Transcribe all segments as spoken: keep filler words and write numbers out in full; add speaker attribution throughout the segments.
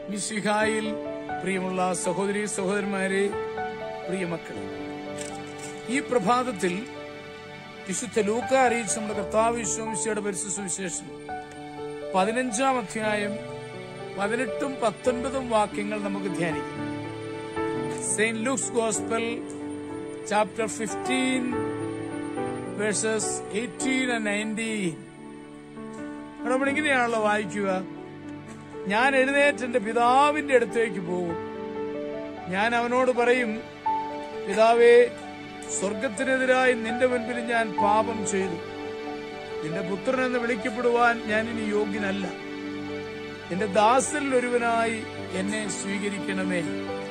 Speaker 1: മിശിഹായിൽ പ്രിയമുള്ള സഹോദരി സഹോദരന്മാരെ, പ്രിയമക്കളെ, ഈ പ്രഭാതത്തിൽ വിശുദ്ധ ലൂക്ക അറിയിച്ച നമ്മുടെ കർത്താവ് യേശുമിശിഹായുടെ പരിശുദ്ധ സുവിശേഷം പതിനഞ്ചാം അധ്യായം പതിനെട്ടും പത്തൊൻപതും വാക്യങ്ങൾ നമുക്ക് ധ്യാനിക്കാം. Saint Luke's gospel chapter fifteen verses eighteen and nineteen. നമ്മൾ ഇങ്ങനെയാണല്ലോ വായിക്കുക: ഞാൻ എഴുന്നേറ്റ് എന്റെ പിതാവിന്റെ അടുത്തേക്ക് പോകും. ഞാൻ അവനോട് പറയും, പിതാവേ, സ്വർഗത്തിനെതിരായി നിന്റെ മുൻപിൽ ഞാൻ പാപം ചെയ്തു. നിന്റെ പുത്രൻ എന്ന് വിളിക്കപ്പെടുവാൻ ഞാൻ ഇനി യോഗ്യനല്ല. നിന്റെ ദാസരിൽ ഒരുവനായി എന്നെ സ്വീകരിക്കണമേ.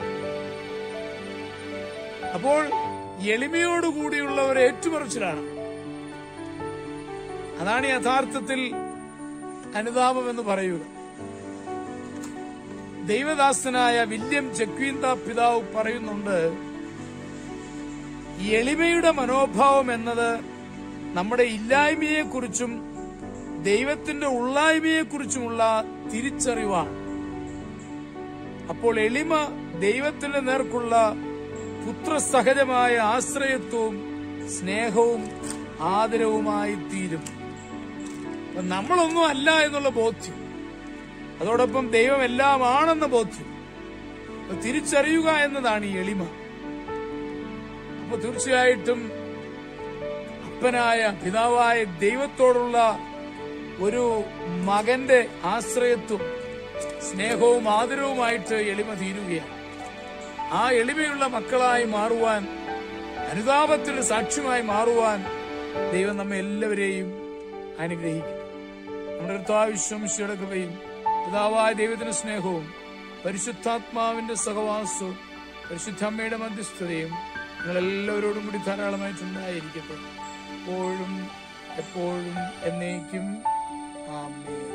Speaker 1: അപ്പോൾ എളിമയോടുകൂടിയുള്ള ഒരു ഏറ്റുപറച്ചിലാണ്. അതാണ് യഥാർത്ഥത്തിൽ അനുതാപം എന്ന് പറയുക. ദൈവദാസനായ വില്യം ജക്വീന്ത പിതാവ് പറയുന്നുണ്ട്, എളിമയുടെ മനോഭാവം എന്നത് നമ്മുടെ ഇല്ലായ്മയെക്കുറിച്ചും ദൈവത്തിന്റെ ഉള്ളായ്മയെക്കുറിച്ചുമുള്ള തിരിച്ചറിവാണ്. അപ്പോൾ എളിമ ദൈവത്തിന്റെ നേർക്കുള്ള പുത്രസഹജമായ ആശ്രയത്വവും സ്നേഹവും ആദരവുമായി തീരും. നമ്മളൊന്നും അല്ല എന്നുള്ള ബോധ്യം, അതോടൊപ്പം ദൈവം എല്ലാം ആണെന്ന ബോധ്യം തിരിച്ചറിയുക എന്നതാണ് ഈ എളിമ. അപ്പൊ തീർച്ചയായിട്ടും അപ്പനായ പിതാവായ ദൈവത്തോടുള്ള ഒരു മകന്റെ ആശ്രയത്വം സ്നേഹവും ആദരവുമായിട്ട് എളിമ തീരുകയാണ്. ആ എളിമയുള്ള മക്കളായി മാറുവാൻ, അനുതാപത്തിന്റെ സാക്ഷ്യമായി മാറുവാൻ ദൈവം നമ്മെ എല്ലാവരെയും അനുഗ്രഹിക്കും. നമ്മുടെ കർത്താവ് യേശുമിശിഹായുടെ കൃപയും പിതാവായ ദൈവത്തിന്റെ സ്നേഹവും പരിശുദ്ധാത്മാവിന്റെ സഹവാസവും പരിശുദ്ധ അമ്മയുടെ മധ്യസ്ഥതയും നിങ്ങളെല്ലാവരോടും കൂടി ധാരാളമായിട്ടുണ്ടായിരിക്കട്ടെ, എപ്പോഴും എപ്പോഴും എന്നേക്കും. ആമേൻ.